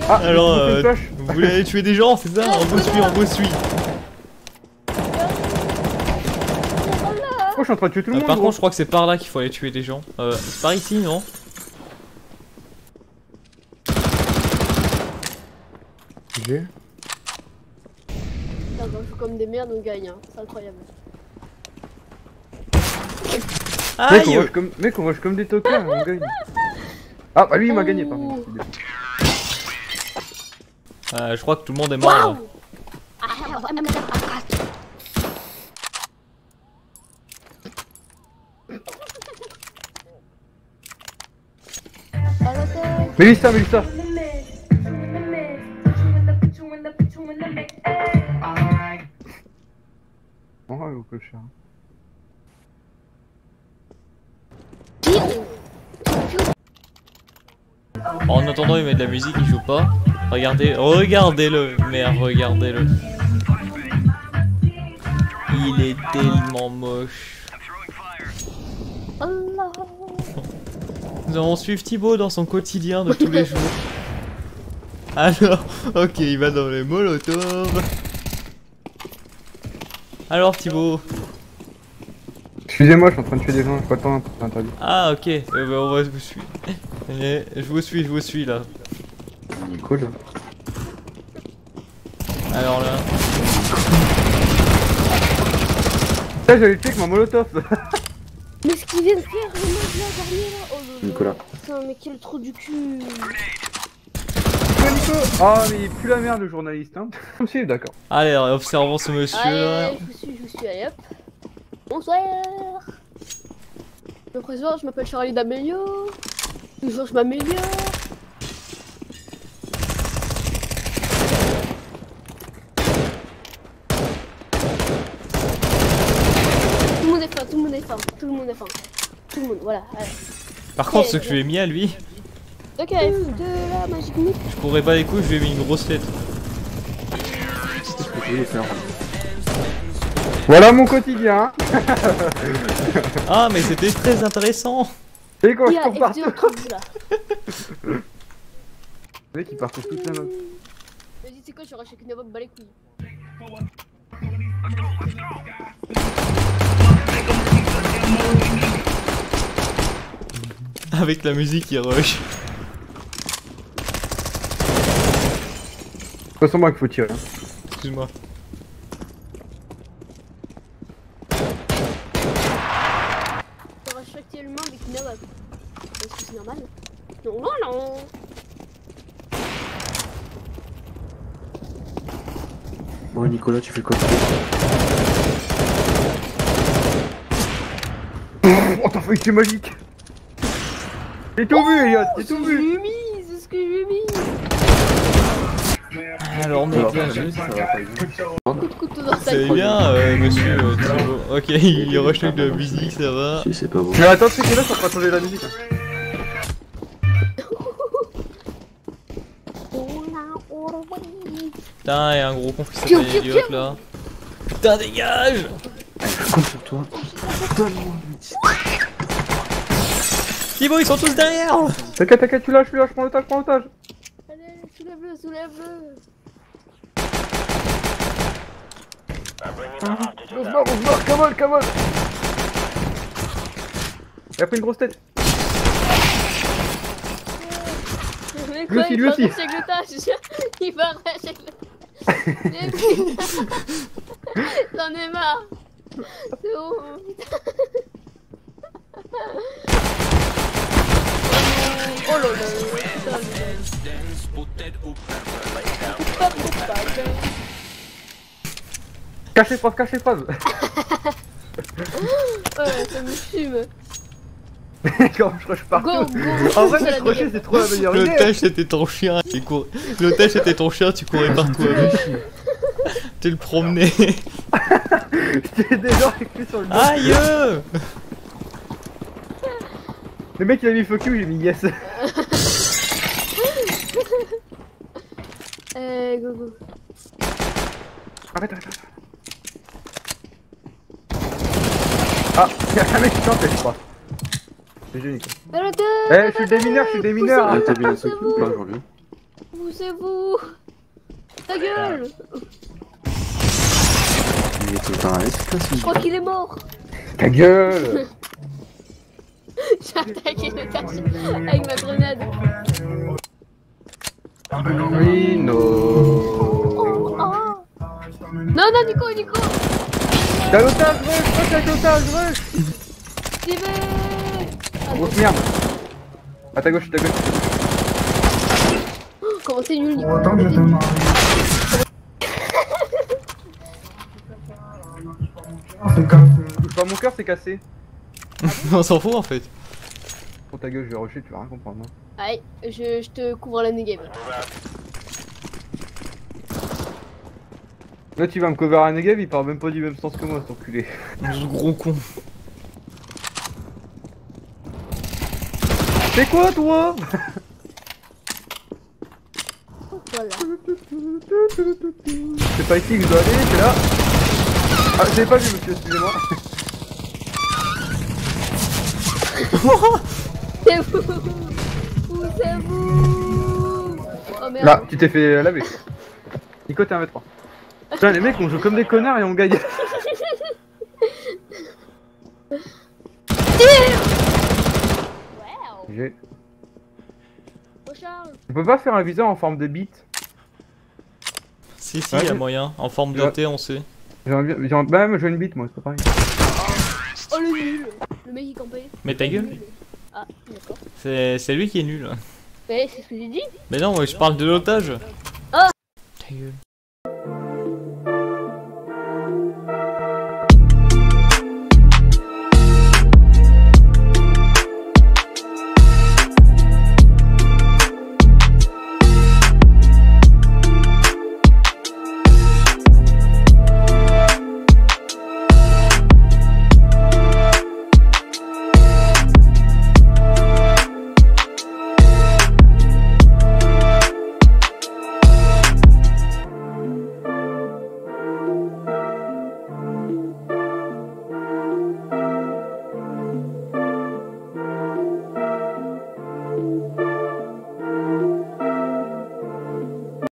Ah, Alors, flash. vous voulez aller tuer des gens, c'est ça? On vous suit, on vous suit. Oh, je suis en train de tuer tout le monde. Par gros. contre, je crois que c'est par là qu'il faut aller tuer des gens. C'est par ici, non? J'ai. On joue comme des merdes, on gagne, hein. C'est incroyable. Aïe! Mec, on rush comme des tocards, on gagne. Ah, bah lui il m'a gagné par contre. Je crois que tout le monde est mort là. Mélissa, Mélissa. Oh, le cochon. En attendant, il met de la musique, il joue pas. Regardez, regardez-le, merde, regardez-le. Il est tellement moche. Nous allons suivre Thibaut dans son quotidien de tous les jours. Alors, ok, il va dans les molotovs. Alors Thibaut. Excusez-moi, je suis en train de tuer des gens, j'ai pas le temps, c'est interdit. Ah ok, bah, on va vous suivre. Je vous suis là. Cool. Alors là. Là, j'allais tuer avec ma molotov. Mais ce qu'il vient de faire, le mec là, dernier là. Oh là là. Nicolas. Putain, mais quel trou du cul. Nico. Oh, mais il pue la merde le journaliste, hein. Aussi, d'accord. Allez, observons ce monsieur là. Allez, je vous suis, allez hop. Bonsoir. Je me présente, je m'appelle Charlie d'Amelio. Toujours je m'améliore. Tout le monde est fin, tout le monde est fin, tout le monde est fin. Tout le monde, voilà. Allez. Par contre, ce que je lui ai mis à lui, Ok, de la magique mythe. je courais pas les couilles, je lui ai mis une grosse lettre. Voilà mon quotidien. Ah, mais c'était très intéressant. Et quand Il y je a cours partout. F2 autour de vous, là. Le mec il part pour toute la note. Vas-y, c'est quoi, je rachète une bob, bas les couilles. Avec la musique qui rush. C'est pas moi qu'il faut tirer. Hein. Excuse-moi. Je rachète tellement avec une bob. Est-ce que c'est normal? Non, non, non. Bon Nicolas, tu fais quoi? Oh t'as fait que c'est magique. J'ai tout vu Elliot, j'ai tout vu. Je lui ai mis, c'est ce que je lui ai mis. Alors, mec, là, Coup de couteau dans sa c'est gueule. bien, monsieur Thibaut. Ok, il rush avec de la musique, ça va. Si, c'est pas bon. Mais attends, c'est que là ça fera changer la musique. Hein. Putain, il y a un gros con qui s'appelle Elliot là. Putain, dégage! Contre toi. Thibaut, ils sont tous derrière! T'inquiète, t'inquiète, tu lâches, prends l'otage, prends l'otage. Allez, soulève-le, soulève-le. On se barre, camole. Il a pris une grosse tête. Mais Lui quoi, aussi, il lui va aussi. racheter l'otage. Il va racheter l'otage. J'en ai marre. C'est bon. Oh là là. Cache les phrases. Ouais, ça me fume. Quand je rush partout. Go, go. En vrai, C'est la le crochet meilleure. c'est trop la meilleure idée. L'otage c'était ton chien, l'otage c'était ton chien, tu courais partout avec. Tu le promenais. J'étais déjà avec lui sur le dos. Aïe! Le mec il a mis fuck you, j'ai mis yes. Go, go. Arrête. Ah, y'a un mec qui t'empêche, je crois. C'est génial. Alors, Eh, je suis des mineurs. Là, t'as bien ça qui ou pas aujourd'hui? Poussez-vous. Ta gueule. Il est tout le temps à l'aise, Je crois qu'il est mort. Ta gueule. J'ai attaqué l'étage avec ma grenade. Oui, no. Oh, oh. Non, non, Nico. T'as l'otage, rush, t'as l'otage, rush. J'y vais. Ah, Grosse merde. À ta gauche, comment c'est nul, Nico. Autant que je te marie. C'est comme Touche pas mon cœur, c'est cassé. On s'en fout en fait. Pour ta gueule, je vais rusher, tu vas rien comprendre. Hein. Allez, je te couvre la game. Là, tu vas me cover à Negev, il parle même pas du même sens que moi, cet enculé. Ce gros con. C'est quoi, toi? Voilà. C'est pas ici que je dois aller, c'est là. Ah, j'ai pas vu, monsieur, excusez-moi. C'est vous. Poussez-vous. Oh merde. Là, tu t'es fait laver. Nico, t'es 1m3. Putain, les mecs, on joue comme des connards et on gagne. Wow. J'ai. Recharge. On peut pas faire un viseur en forme de bite. Si, Ouais, y a c'est- moyen. En forme de Ouais. T, on sait. Bah, même, j'ai une bite, moi, c'est pas pareil. Oh le nul. Le mec il campait. Mais ta gueule. Ah, d'accord. C'est lui qui est nul. Mais c'est ce que j'ai dit. Mais non, ouais, je parle de l'otage. Ah. Ta gueule.